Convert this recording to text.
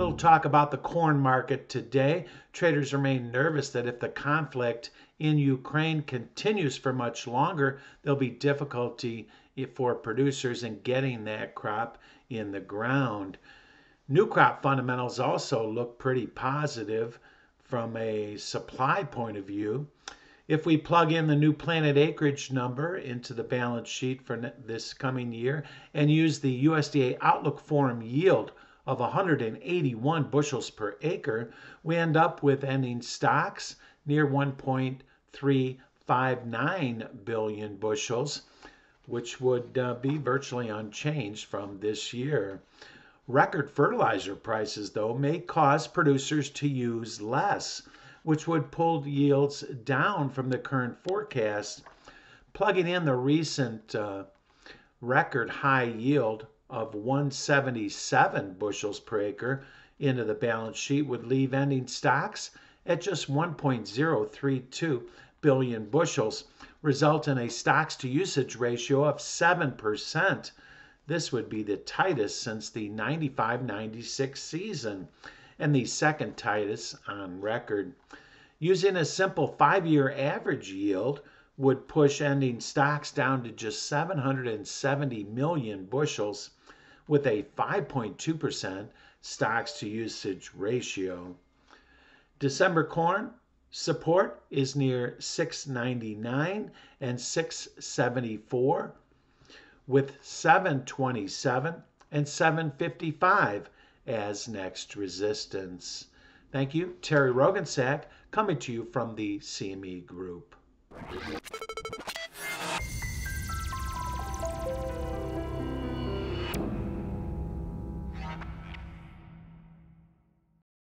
Little talk about the corn market today. Traders remain nervous that if the conflict in Ukraine continues for much longer, there'll be difficulty for producers in getting that crop in the ground. New crop fundamentals also look pretty positive from a supply point of view. If we plug in the new planted acreage number into the balance sheet for this coming year and use the USDA Outlook Forum yield of 181 bushels per acre, we end up with ending stocks near 1.359 billion bushels, which would be virtually unchanged from this year. Record fertilizer prices, though, may cause producers to use less, which would pull yields down from the current forecast. Plugging in the recent record high yield of 177 bushels per acre into the balance sheet would leave ending stocks at just 1.032 billion bushels, result in a stocks to usage ratio of 7%. This would be the tightest since the 95-96 season and the second tightest on record. Using a simple 5-year average yield would push ending stocks down to just 770 million bushels with a 5.2% stocks to usage ratio. December corn support is near 699 and 674, with 727 and 755 as next resistance. Thank you. Terry Roggensack coming to you from the CME Group.